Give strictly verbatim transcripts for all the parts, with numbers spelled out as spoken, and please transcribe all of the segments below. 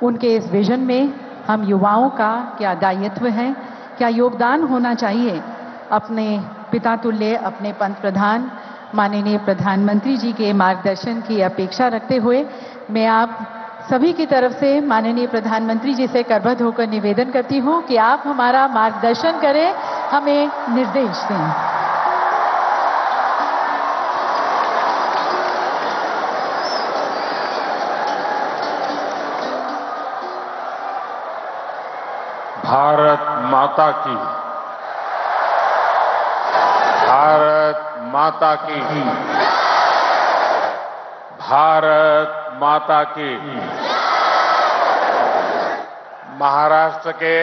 उनके इस विजन में हम युवाओं का क्या दायित्व है, क्या योगदान होना चाहिए, अपने पिता तुल्य अपने पंत प्रधान माननीय प्रधानमंत्री जी के मार्गदर्शन की अपेक्षा रखते हुए मैं आप सभी की तरफ से माननीय प्रधानमंत्री जी से करबद्ध होकर निवेदन करती हूं कि आप हमारा मार्गदर्शन करें, हमें निर्देश दें। भारत माता की, भारत माता की, भारत माता की। महाराष्ट्र के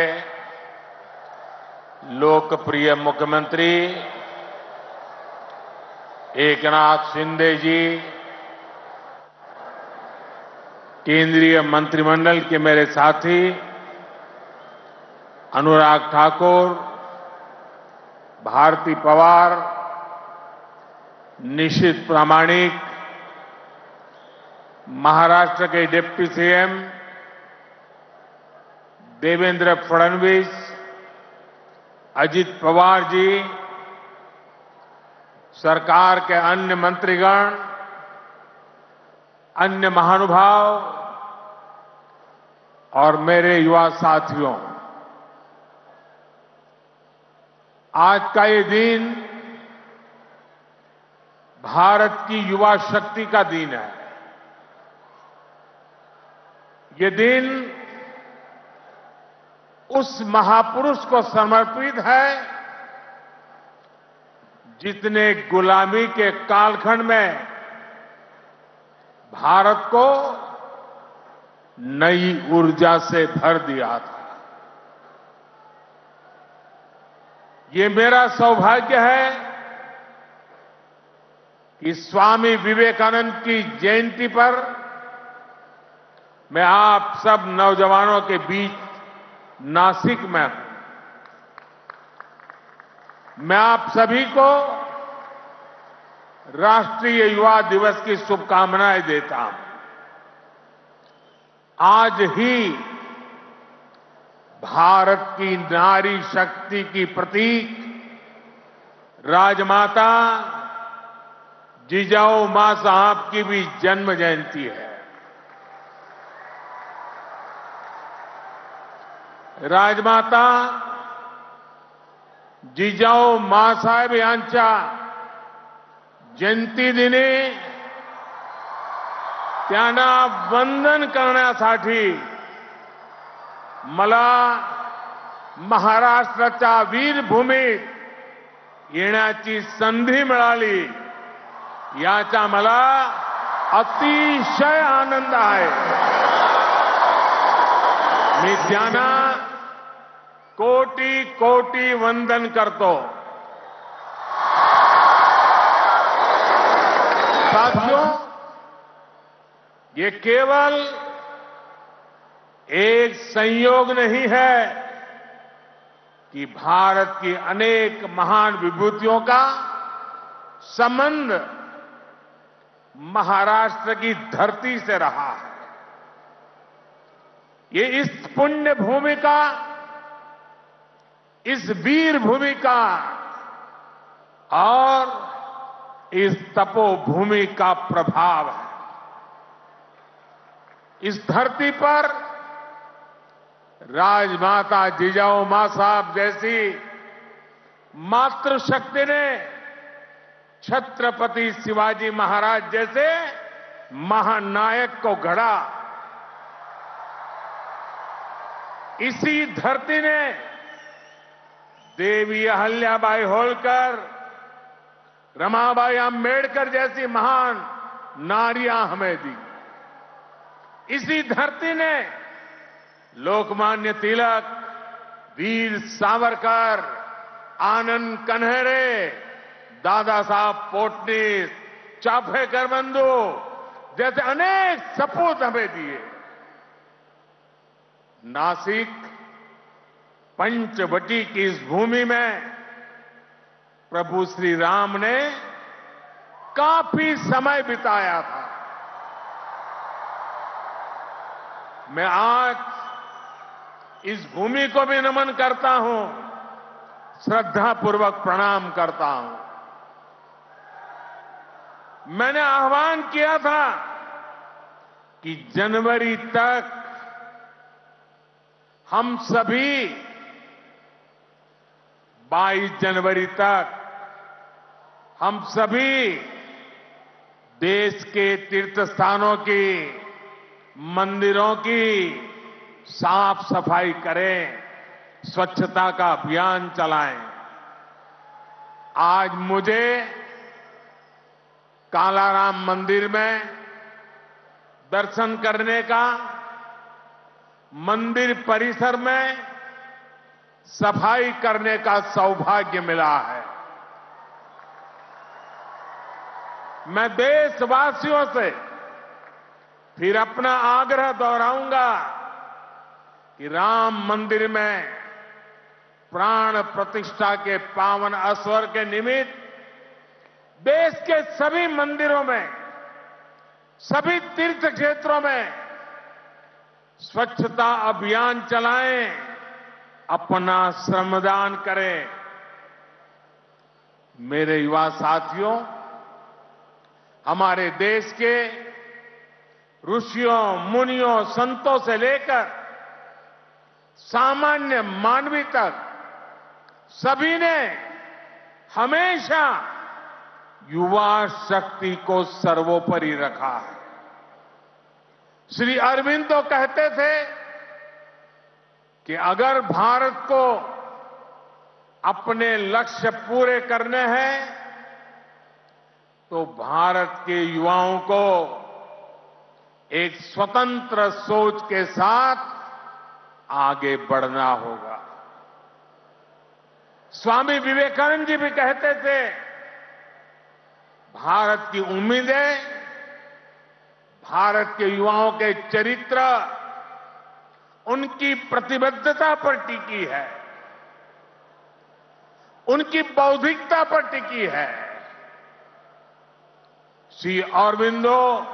लोकप्रिय मुख्यमंत्री एकनाथ शिंदे जी, केंद्रीय मंत्रिमंडल के मेरे साथी अनुराग ठाकुर, भारती पवार, निशित प्रामाणिक, महाराष्ट्र के डिप्टी सीएम देवेंद्र फडणवीस, अजित पवार जी, सरकार के अन्य मंत्रीगण, अन्य महानुभाव और मेरे युवा साथियों, आज का ये दिन भारत की युवा शक्ति का दिन है। ये दिन उस महापुरुष को समर्पित है जिसने गुलामी के कालखंड में भारत को नई ऊर्जा से भर दिया था। ये मेरा सौभाग्य है कि स्वामी विवेकानंद की जयंती पर मैं आप सब नौजवानों के बीच नासिक में हूं। मैं आप सभी को राष्ट्रीय युवा दिवस की शुभकामनाएं देता हूं। आज ही भारत की नारी शक्ति की प्रतीक राजमाता जिजाऊ मां साहब की भी जन्म जयंती है। राजमाता जिजाऊ मांसाहेब यांच्या जयंती दिनी त्यांना वंदन करण्यासाठी मला महाराष्ट्राच्या वीरभूमीत येण्याची संधी मिळाली, याचा मला अतिशय आनंद आहे। मी त्यांना कोटी कोटी वंदन करतो। साथियों, ये केवल एक संयोग नहीं है कि भारत की अनेक महान विभूतियों का संबंध महाराष्ट्र की धरती से रहा है। ये इस पुण्य भूमि का, इस वीर भूमि का और इस तपोभूमि का प्रभाव है। इस धरती पर राजमाता जिजाऊ मां साहब जैसी मातृशक्ति ने छत्रपति शिवाजी महाराज जैसे महानायक को गढ़ा। इसी धरती ने देवी अहल्याबाई होलकर, रमाबाई अंबेडकर जैसी महान नारियां हमें दी। इसी धरती ने लोकमान्य तिलक, वीर सावरकर, आनंद कन्हेरे, दादा साहब पोटनीस, चाफेकर बंधु जैसे अनेक सपूत हमें दिए। नासिक पंचवटी की इस भूमि में प्रभु श्री राम ने काफी समय बिताया था। मैं आज इस भूमि को भी नमन करता हूं, श्रद्धापूर्वक प्रणाम करता हूं। मैंने आह्वान किया था कि जनवरी तक हम सभी बाईस जनवरी तक हम सभी देश के तीर्थ स्थानों की, मंदिरों की साफ सफाई करें, स्वच्छता का अभियान चलाएं। आज मुझे कालाराम मंदिर में दर्शन करने का, मंदिर परिसर में सफाई करने का सौभाग्य मिला है। मैं देशवासियों से फिर अपना आग्रह दोहराऊंगा कि राम मंदिर में प्राण प्रतिष्ठा के पावन अवसर के निमित्त देश के सभी मंदिरों में, सभी तीर्थ क्षेत्रों में स्वच्छता अभियान चलाएं, अपना श्रमदान करें। मेरे युवा साथियों, हमारे देश के ऋषियों, मुनियों, संतों से लेकर सामान्य मानवी तक सभी ने हमेशा युवा शक्ति को सर्वोपरि रखा है। श्री अरबिंदो कहते थे कि अगर भारत को अपने लक्ष्य पूरे करने हैं तो भारत के युवाओं को एक स्वतंत्र सोच के साथ आगे बढ़ना होगा। स्वामी विवेकानंद जी भी कहते थे, भारत की उम्मीदें भारत के युवाओं के चरित्र, उनकी प्रतिबद्धता पर टिकी है, उनकी बौद्धिकता पर टिकी है। श्री अरबिंदो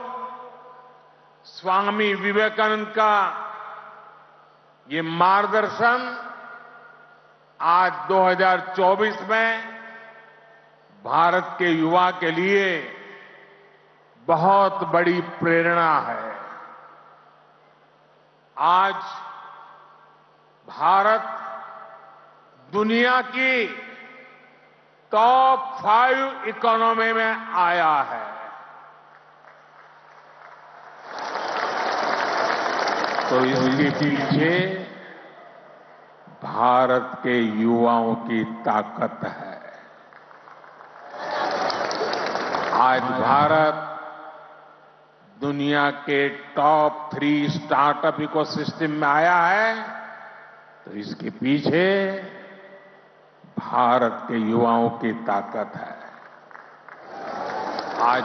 स्वामी विवेकानंद का ये मार्गदर्शन आज दो हज़ार चौबीस में भारत के युवा के लिए बहुत बड़ी प्रेरणा है। आज भारत दुनिया की टॉप फाइव इकोनॉमी में आया है। तो इसके पीछे भारत के युवाओं की ताकत है। आज भारत दुनिया के टॉप थ्री स्टार्टअप इकोसिस्टम में आया है, तो इसके पीछे भारत के युवाओं की ताकत है। आज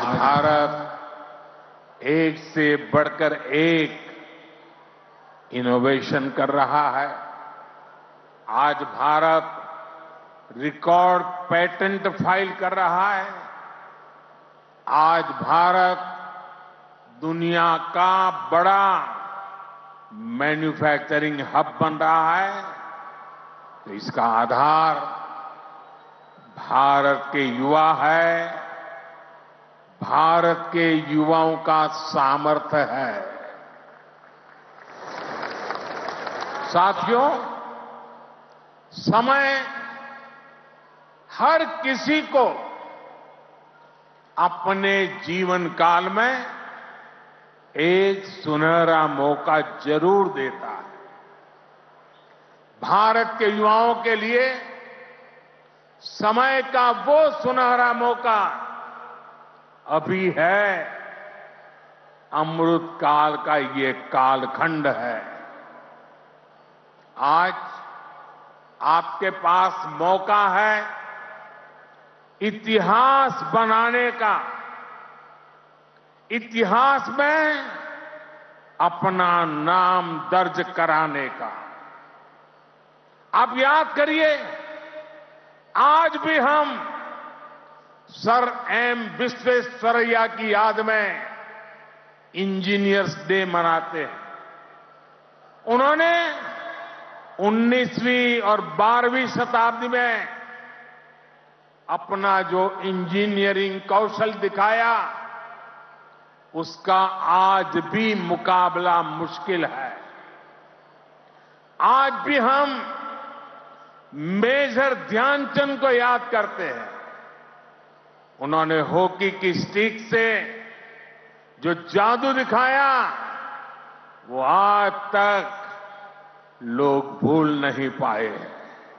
भारत एक से बढ़कर एक इनोवेशन कर रहा है। आज भारत रिकॉर्ड पेटेंट फाइल कर रहा है। आज भारत दुनिया का बड़ा मैन्युफैक्चरिंग हब बन रहा है। तो इसका आधार भारत के युवा है, भारत के युवाओं का सामर्थ्य है। साथियों, समय हर किसी को अपने जीवन काल में एक सुनहरा मौका जरूर देता है। भारत के युवाओं के लिए समय का वो सुनहरा मौका अभी है। अमृत काल का ये कालखंड है। आज आपके पास मौका है इतिहास बनाने का, इतिहास में अपना नाम दर्ज कराने का। आप याद करिए, आज भी हम सर एम विश्वेश्वरैया की याद में इंजीनियर्स डे मनाते हैं। उन्होंने उन्नीसवीं और बारहवीं शताब्दी में अपना जो इंजीनियरिंग कौशल दिखाया, उसका आज भी मुकाबला मुश्किल है। आज भी हम मेजर ध्यानचंद को याद करते हैं। उन्होंने हॉकी की स्टिक से जो जादू दिखाया, वो आज तक लोग भूल नहीं पाए हैं।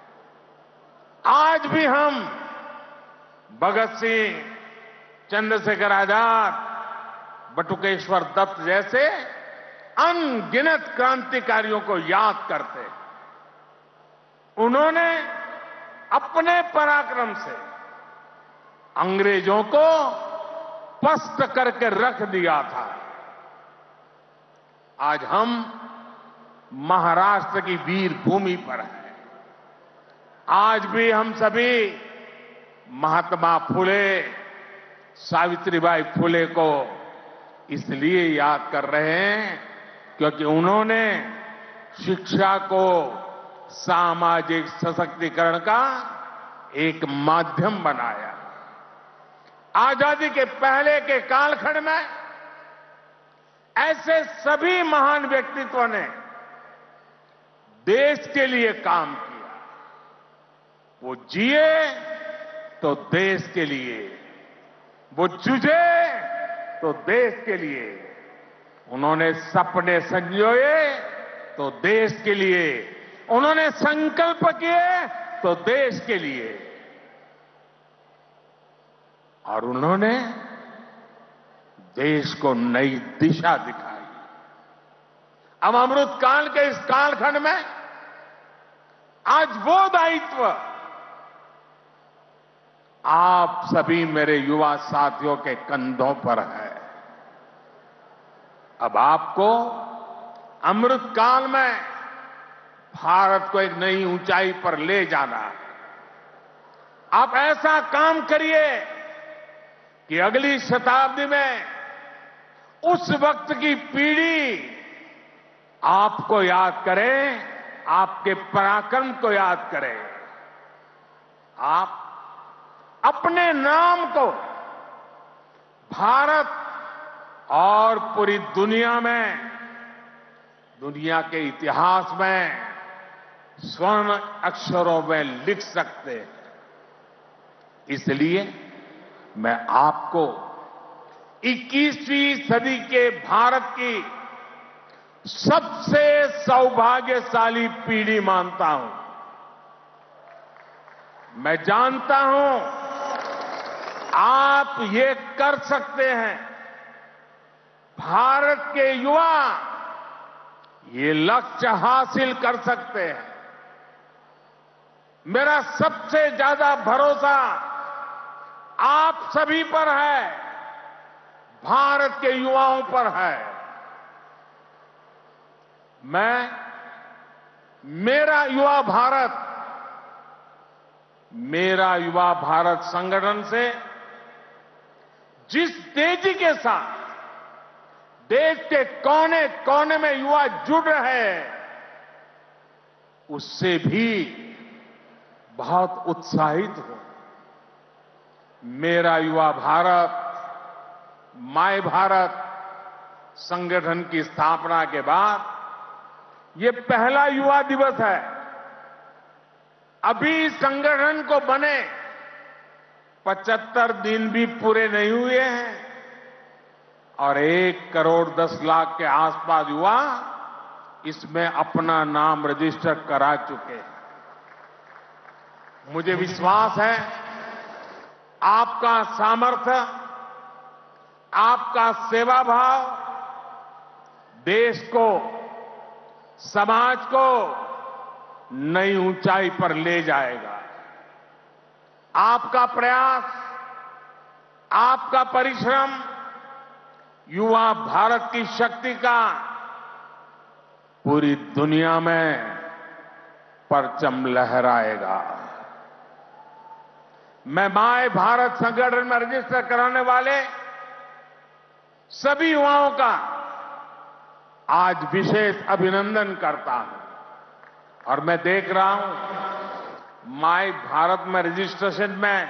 आज भी हम भगत सिंह, चंद्रशेखर आजाद, बटुकेश्वर दत्त जैसे अनगिनत क्रांतिकारियों को याद करते हैं। उन्होंने अपने पराक्रम से अंग्रेजों को पस्त करके रख दिया था। आज हम महाराष्ट्र की वीर भूमि पर हैं। आज भी हम सभी महात्मा फुले, सावित्रीबाई फुले को इसलिए याद कर रहे हैं क्योंकि उन्होंने शिक्षा को सामाजिक सशक्तिकरण का एक माध्यम बनाया। आजादी के पहले के कालखंड में ऐसे सभी महान व्यक्तित्वों ने देश के लिए काम किया। वो जिए तो देश के लिए, वो जूझे तो देश के लिए, उन्होंने सपने संजोए तो देश के लिए, उन्होंने संकल्प किए तो देश के लिए, और उन्होंने देश को नई दिशा दिखाई। अब अमृत काल के इस कालखंड में आज वो दायित्व आप सभी मेरे युवा साथियों के कंधों पर है। अब आपको अमृत काल में भारत को एक नई ऊंचाई पर ले जाना है। आप ऐसा काम करिए कि अगली शताब्दी में उस वक्त की पीढ़ी आपको याद करे, आपके पराक्रम को याद करे। आप अपने नाम को भारत और पूरी दुनिया में, दुनिया के इतिहास में स्वर्ण अक्षरों में लिख सकते हैं। इसलिए मैं आपको इक्कीसवीं सदी के भारत की सबसे सौभाग्यशाली पीढ़ी मानता हूं। मैं जानता हूं आप ये कर सकते हैं। भारत के युवा ये लक्ष्य हासिल कर सकते हैं। मेरा सबसे ज्यादा भरोसा आप सभी पर है, भारत के युवाओं पर है। मैं मेरा युवा भारत मेरा युवा भारत संगठन से जिस तेजी के साथ देश के कोने कोने में युवा जुड़ रहे हैं, उससे भी बहुत उत्साहित हूं। मेरा युवा भारत, माय भारत संगठन की स्थापना के बाद ये पहला युवा दिवस है। अभी संगठन को बने पचहत्तर दिन भी पूरे नहीं हुए हैं और एक करोड़ दस लाख के आसपास युवा इसमें अपना नाम रजिस्टर करा चुके हैं। मुझे विश्वास है आपका सामर्थ्य, आपका सेवा भाव देश को, समाज को नई ऊंचाई पर ले जाएगा। आपका प्रयास, आपका परिश्रम युवा भारत की शक्ति का पूरी दुनिया में परचम लहराएगा। मैं माय भारत संगठन में रजिस्टर कराने वाले सभी युवाओं का आज विशेष अभिनंदन करता हूं। और मैं देख रहा हूं माय भारत में रजिस्ट्रेशन में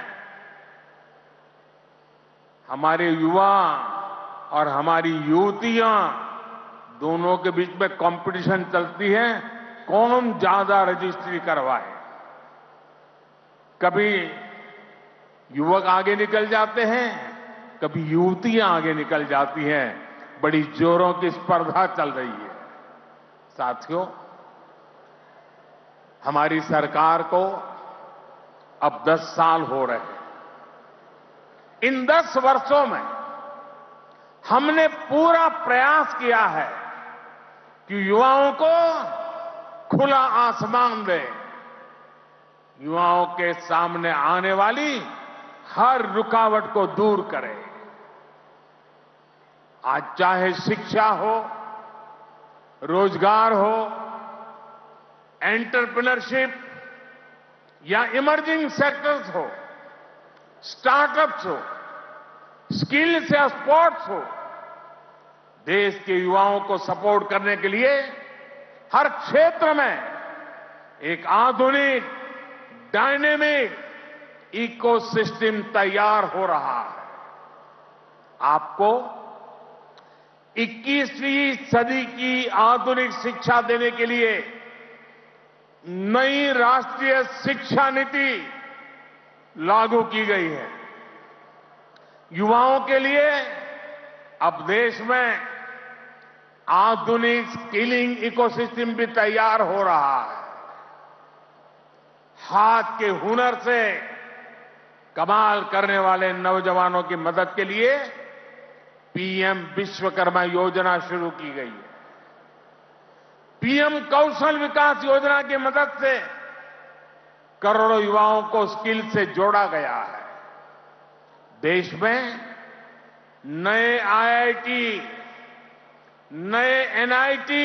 हमारे युवा और हमारी युवतियां दोनों के बीच में कंपटीशन चलती है, कौन ज्यादा रजिस्ट्री करवाए। कभी युवक आगे निकल जाते हैं, कभी युवतियां आगे निकल जाती हैं। बड़ी जोरों की स्पर्धा चल रही है। साथियों, हमारी सरकार को अब दस साल हो रहे हैं। इन दस वर्षों में हमने पूरा प्रयास किया है कि युवाओं को खुला आसमान दें, युवाओं के सामने आने वाली हर रुकावट को दूर करें। आज चाहे शिक्षा हो, रोजगार हो, एंटरप्रेन्योरशिप या इमर्जिंग सेक्टर्स हो, स्टार्टअप्स हो, स्किल्स या स्पोर्ट्स हो, देश के युवाओं को सपोर्ट करने के लिए हर क्षेत्र में एक आधुनिक डायनेमिक इकोसिस्टम तैयार हो रहा है। आपको इक्कीसवीं सदी की आधुनिक शिक्षा देने के लिए नई राष्ट्रीय शिक्षा नीति लागू की गई है। युवाओं के लिए अब देश में आधुनिक स्किलिंग इकोसिस्टम भी तैयार हो रहा है। हाथ के हुनर से कमाल करने वाले नौजवानों की मदद के लिए पीएम विश्वकर्मा योजना शुरू की गई है। पीएम कौशल विकास योजना की मदद से करोड़ों युवाओं को स्किल से जोड़ा गया है। देश में नए आईआईटी, नए एनआईटी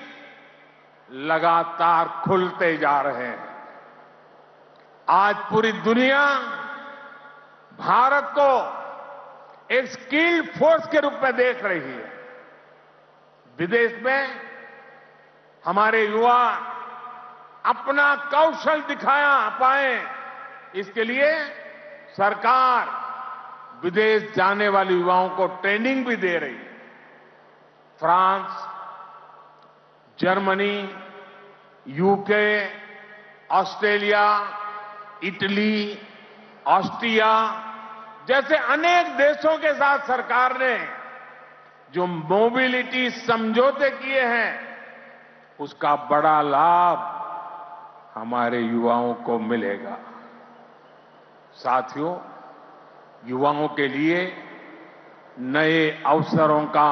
लगातार खुलते जा रहे हैं। आज पूरी दुनिया भारत को एक स्किल्ड फोर्स के रूप में देख रही है। विदेश में हमारे युवा अपना कौशल दिखाया पाए, इसके लिए सरकार विदेश जाने वाले युवाओं को ट्रेनिंग भी दे रही है। France, Germany, UK, Australia, Italy, Austria जैसे अनेक देशों के साथ सरकार ने जो मोबिलिटी समझौते किए हैं, उसका बड़ा लाभ हमारे युवाओं को मिलेगा। साथियों, युवाओं के लिए नए अवसरों का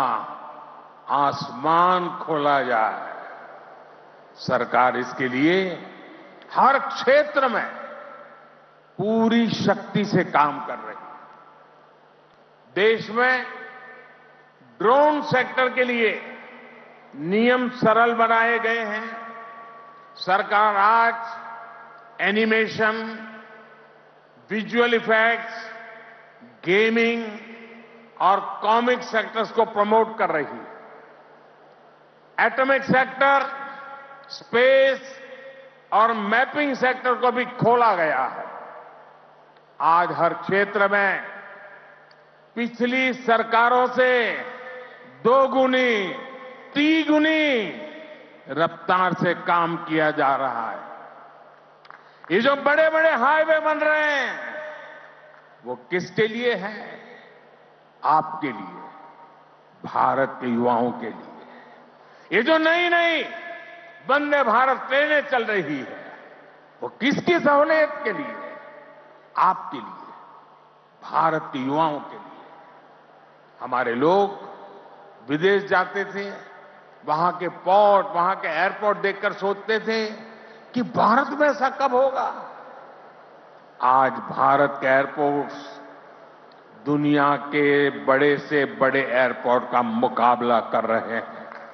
आसमान खोला जाए। सरकार इसके लिए हर क्षेत्र में पूरी शक्ति से काम कर रही है। देश में ड्रोन सेक्टर के लिए नियम सरल बनाए गए हैं। सरकार आज एनिमेशन, विजुअल इफेक्ट्स, गेमिंग और कॉमिक सेक्टर्स को प्रमोट कर रही है। एटॉमिक सेक्टर, स्पेस और मैपिंग सेक्टर को भी खोला गया है। आज हर क्षेत्र में पिछली सरकारों से दोगुनी, तीगुनी रफ्तार से काम किया जा रहा है। ये जो बड़े बड़े हाईवे बन रहे हैं, वो किसके लिए है? आपके लिए, भारत के युवाओं के लिए। ये जो नई नई वंदे भारत ट्रेनें चल रही है, वो किसकी सहूलियत के लिए? आपके लिए, भारत के युवाओं के लिए। हमारे लोग विदेश जाते थे, वहां के पोर्ट, वहां के एयरपोर्ट देखकर सोचते थे कि भारत में ऐसा कब होगा। आज भारत के एयरपोर्ट्स दुनिया के बड़े से बड़े एयरपोर्ट का मुकाबला कर रहे हैं।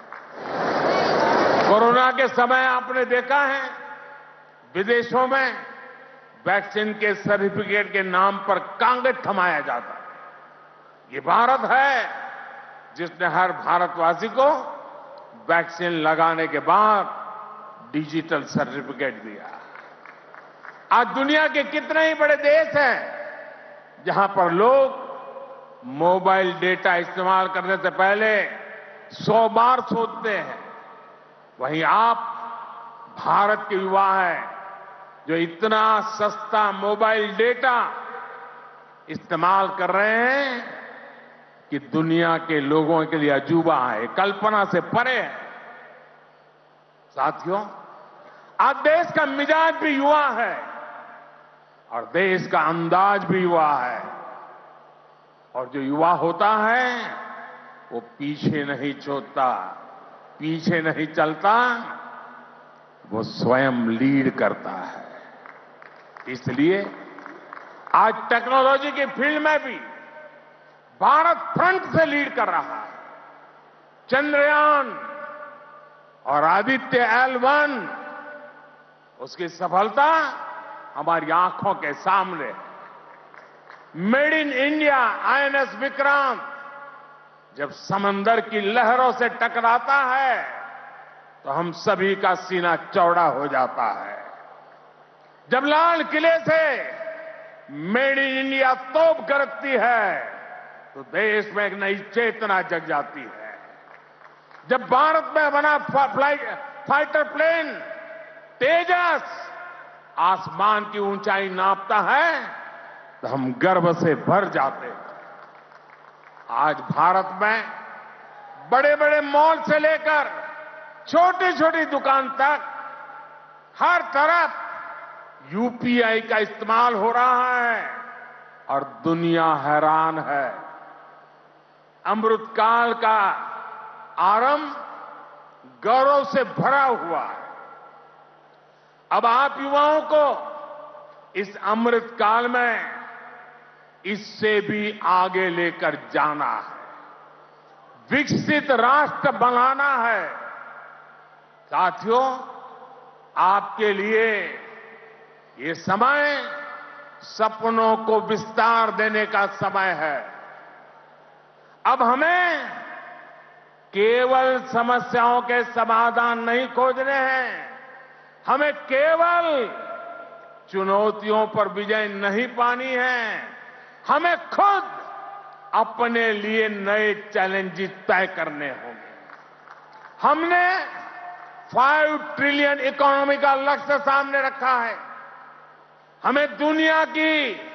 कोरोना के समय आपने देखा है, विदेशों में वैक्सीन के सर्टिफिकेट के नाम पर कागज थमाया जाता है। ये भारत है जिसने हर भारतवासी को वैक्सीन लगाने के बाद डिजिटल सर्टिफिकेट दिया। आज दुनिया के कितने ही बड़े देश हैं जहां पर लोग मोबाइल डेटा इस्तेमाल करने से पहले सौ बार सोचते हैं, वहीं आप भारत के युवा हैं जो इतना सस्ता मोबाइल डेटा इस्तेमाल कर रहे हैं कि दुनिया के लोगों के लिए अजूबा है, कल्पना से परे है। साथियों, आज देश का मिजाज भी युवा है और देश का अंदाज भी युवा है, और जो युवा होता है वो पीछे नहीं छोड़ता, पीछे नहीं चलता, वो स्वयं लीड करता है। इसलिए आज टेक्नोलॉजी की फील्ड में भी भारत फ्रंट से लीड कर रहा है। चंद्रयान और आदित्य एल वन, उसकी सफलता हमारी आंखों के सामने। Made in India INS Vikrant जब समंदर की लहरों से टकराता है तो हम सभी का सीना चौड़ा हो जाता है। जब लाल किले से मेड इन इंडिया तोप गरजती है तो देश में एक नई चेतना जग जाती है। जब भारत में बना फ्लाइट फाइटर प्लेन तेजस आसमान की ऊंचाई नापता है तो हम गर्व से भर जाते हैं। आज भारत में बड़े बड़े मॉल से लेकर छोटी छोटी दुकान तक हर तरफ यूपीआई का इस्तेमाल हो रहा है और दुनिया हैरान है। अमृतकाल का आरंभ गौरव से भरा हुआ है। अब आप युवाओं को इस अमृतकाल में इससे भी आगे लेकर जाना है, विकसित राष्ट्र बनाना है। साथियों, आपके लिए ये समय सपनों को विस्तार देने का समय है। अब हमें केवल समस्याओं के समाधान नहीं खोजने हैं, हमें केवल चुनौतियों पर विजय नहीं पानी है, हमें खुद अपने लिए नए चैलेंजेस तय करने होंगे। हमने फाइव ट्रिलियन इकोनॉमी का लक्ष्य सामने रखा है। हमें दुनिया की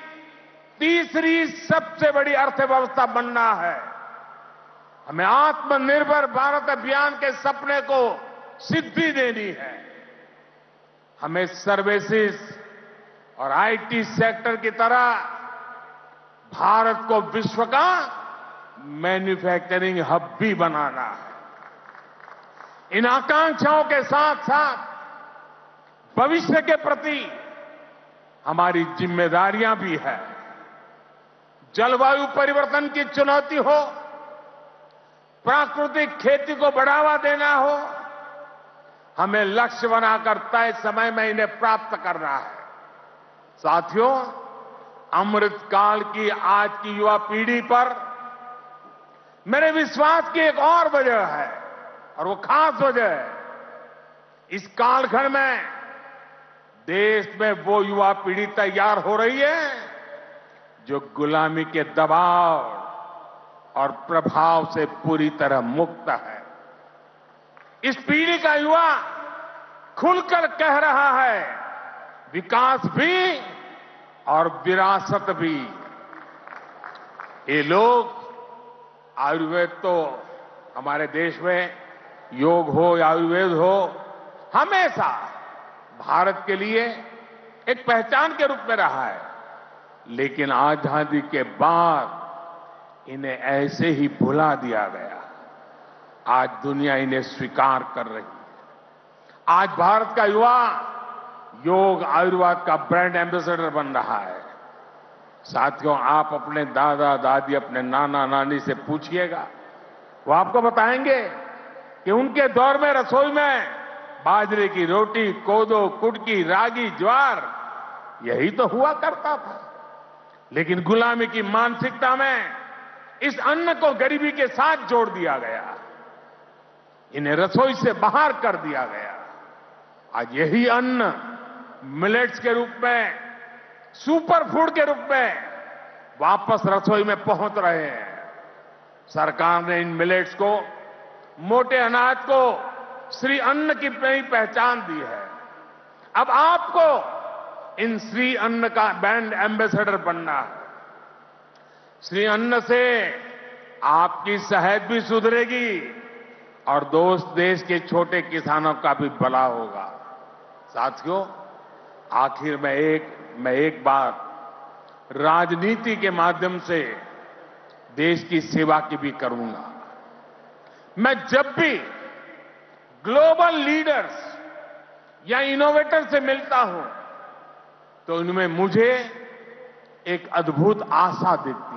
तीसरी सबसे बड़ी अर्थव्यवस्था बनना है। हमें आत्मनिर्भर भारत अभियान के सपने को सिद्धि देनी है। हमें सर्विसेज और आईटी सेक्टर की तरह भारत को विश्व का मैन्युफैक्चरिंग हब भी बनाना है। इन आकांक्षाओं के साथ साथ भविष्य के प्रति हमारी जिम्मेदारियां भी है। जलवायु परिवर्तन की चुनौती हो, प्राकृतिक खेती को बढ़ावा देना हो, हमें लक्ष्य बनाकर तय समय में इन्हें प्राप्त करना है। साथियों, अमृतकाल की आज की युवा पीढ़ी पर मेरे विश्वास की एक और वजह है, और वो खास वजह है। इस कालखंड में देश में वो युवा पीढ़ी तैयार हो रही है जो गुलामी के दबाव और प्रभाव से पूरी तरह मुक्त है। इस पीढ़ी का युवा खुलकर कह रहा है, विकास भी और विरासत भी। ये लोग आयुर्वेद तो हमारे देश में योग हो या आयुर्वेद हो, हमेशा भारत के लिए एक पहचान के रूप में रहा है। लेकिन आजादी के बाद इन्हें ऐसे ही भुला दिया गया। आज दुनिया इन्हें स्वीकार कर रही है। आज भारत का युवा योग आयुर्वेद का ब्रांड एम्बेसडर बन रहा है। साथियों, आप अपने दादा दादी, अपने नाना नानी से पूछिएगा, वो आपको बताएंगे कि उनके दौर में रसोई में बाजरे की रोटी, कोदो, कुटकी, रागी, ज्वार यही तो हुआ करता था। लेकिन गुलामी की मानसिकता में इस अन्न को गरीबी के साथ जोड़ दिया गया। इन्हें रसोई से बाहर कर दिया गया। आज यही अन्न मिलेट्स के रूप में, सुपर फूड के रूप में वापस रसोई में पहुंच रहे हैं। सरकार ने इन मिलेट्स को, मोटे अनाज को श्री अन्न की नई पहचान दी है। अब आपको इन श्री अन्न का ब्रांड एम्बेसडर बनना है। श्री अन्न से आपकी सेहत भी सुधरेगी और दोस्त देश के छोटे किसानों का भी भला होगा। साथियों, आखिर में एक मैं एक बार राजनीति के माध्यम से देश की सेवा की भी करूंगा। मैं जब भी ग्लोबल लीडर्स या इनोवेटर से मिलता हूं तो उनमें मुझे एक अद्भुत आशा दिखती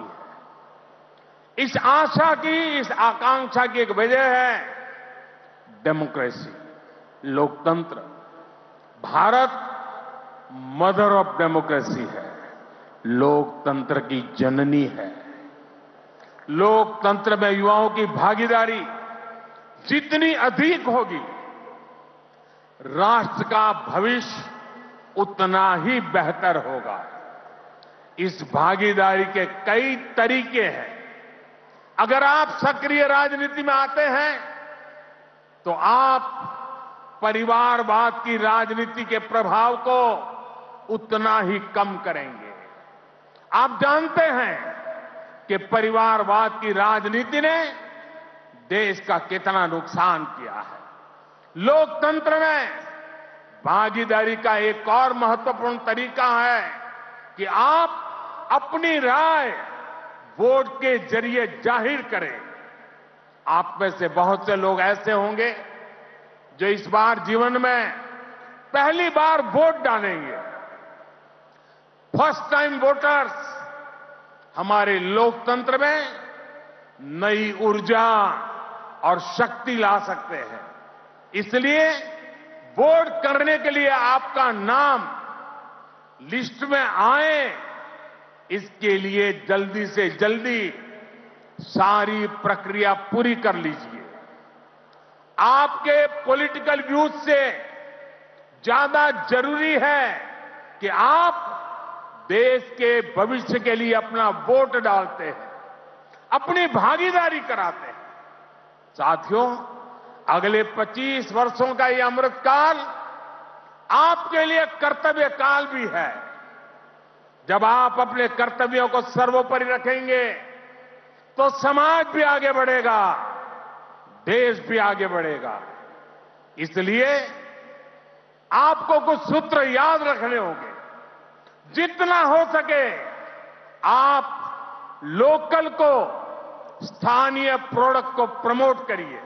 है। इस आशा की, इस आकांक्षा की एक वजह है डेमोक्रेसी, लोकतंत्र। भारत मदर ऑफ डेमोक्रेसी है, लोकतंत्र की जननी है। लोकतंत्र में युवाओं की भागीदारी जितनी अधिक होगी, राष्ट्र का भविष्य उतना ही बेहतर होगा। इस भागीदारी के कई तरीके हैं। अगर आप सक्रिय राजनीति में आते हैं तो आप परिवारवाद की राजनीति के प्रभाव को उतना ही कम करेंगे। आप जानते हैं कि परिवारवाद की राजनीति ने देश का कितना नुकसान किया है। लोकतंत्र में भागीदारी का एक और महत्वपूर्ण तरीका है कि आप अपनी राय वोट के जरिए जाहिर करें। आप में से बहुत से लोग ऐसे होंगे जो इस बार जीवन में पहली बार वोट डालेंगे। फर्स्ट टाइम वोटर्स हमारे लोकतंत्र में नई ऊर्जा और शक्ति ला सकते हैं। इसलिए वोट करने के लिए आपका नाम लिस्ट में आए, इसके लिए जल्दी से जल्दी सारी प्रक्रिया पूरी कर लीजिए। आपके पॉलिटिकल व्यूज से ज्यादा जरूरी है कि आप देश के भविष्य के लिए अपना वोट डालते हैं, अपनी भागीदारी कराते हैं। साथियों, अगले पच्चीस वर्षों का ये अमृतकाल आपके लिए कर्तव्य काल भी है। जब आप अपने कर्तव्यों को सर्वोपरि रखेंगे तो समाज भी आगे बढ़ेगा, देश भी आगे बढ़ेगा। इसलिए आपको कुछ सूत्र याद रखने होंगे। जितना हो सके आप लोकल को, स्थानीय प्रोडक्ट को प्रमोट करिए।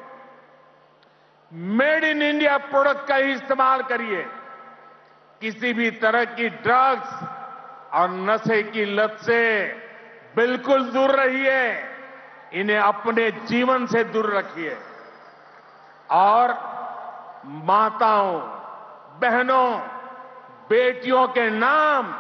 मेड इन इंडिया प्रोडक्ट का ही इस्तेमाल करिए। किसी भी तरह की ड्रग्स और नशे की लत से बिल्कुल दूर रहिए। इन्हें अपने जीवन से दूर रखिए। और माताओं, बहनों, बेटियों के नाम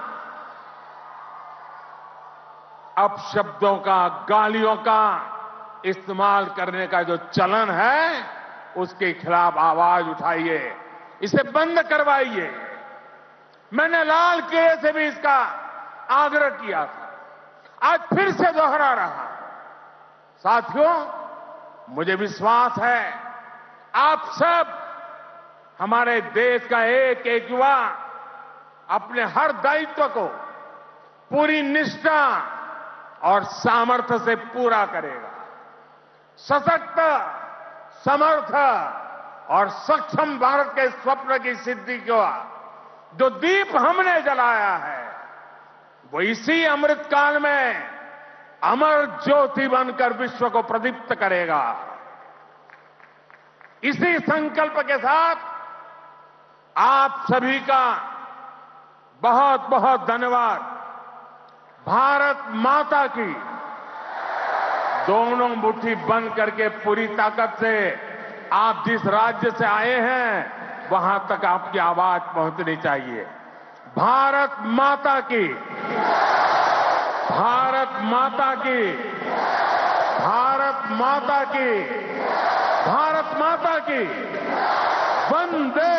अपशब्दों का, गालियों का इस्तेमाल करने का जो चलन है, उसके खिलाफ आवाज उठाइए, इसे बंद करवाइए। मैंने लाल किले से भी इसका आग्रह किया था, आज फिर से दोहरा रहा। साथियों, मुझे विश्वास है आप सब, हमारे देश का एक एक युवा अपने हर दायित्व को पूरी निष्ठा और सामर्थ्य से पूरा करेगा। सशक्त, समर्थ और सक्षम भारत के स्वप्न की सिद्धि को जो दीप हमने जलाया है, वो इसी अमृतकाल में अमर ज्योति बनकर विश्व को प्रदीप्त करेगा। इसी संकल्प के साथ आप सभी का बहुत बहुत धन्यवाद। भारत माता की दोनों मुट्ठी बंद करके पूरी ताकत से आप जिस राज्य से आए हैं वहां तक आपकी आवाज पहुंचनी चाहिए। भारत माता की, भारत माता की, भारत माता की। भारत माता की वंदे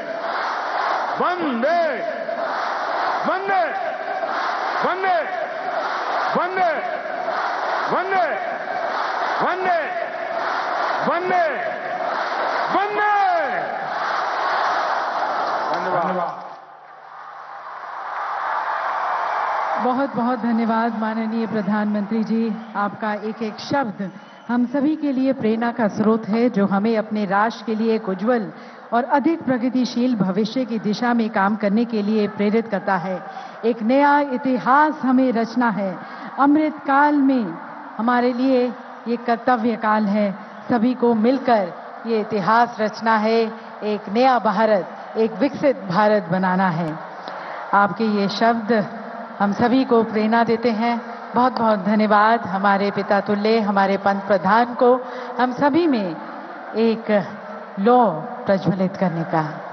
वंदे वंदे वंदे वंदे वंदे वंदे वंदे वंदे धन्यवाद। बहुत बहुत धन्यवाद माननीय प्रधानमंत्री जी। आपका एक एक शब्द हम सभी के लिए प्रेरणा का स्रोत है, जो हमें अपने राष्ट्र के लिए एक उज्जवल और अधिक प्रगतिशील भविष्य की दिशा में काम करने के लिए प्रेरित करता है। एक नया इतिहास हमें रचना है। अमृत काल में हमारे लिए ये कर्तव्य काल है। सभी को मिलकर ये इतिहास रचना है। एक नया भारत, एक विकसित भारत बनाना है। आपके ये शब्द हम सभी को प्रेरणा देते हैं। बहुत बहुत धन्यवाद हमारे पिता तुल्य, हमारे पंत प्रधान को हम सभी में एक लौ प्रज्वलित करने का।